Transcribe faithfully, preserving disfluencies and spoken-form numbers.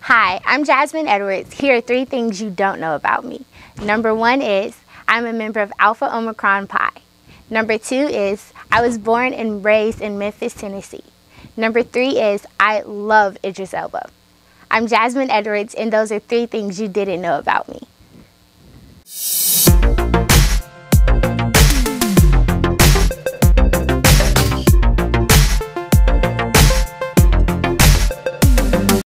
Hi, I'm Jasmine Edwards. Here are three things you don't know about me. Number one is I'm a member of Alpha Omicron Pi. Number two is I was born and raised in Memphis, Tennessee. Number three is I love Idris Elba. I'm Jasmine Edwards, and those are three things you didn't know about me.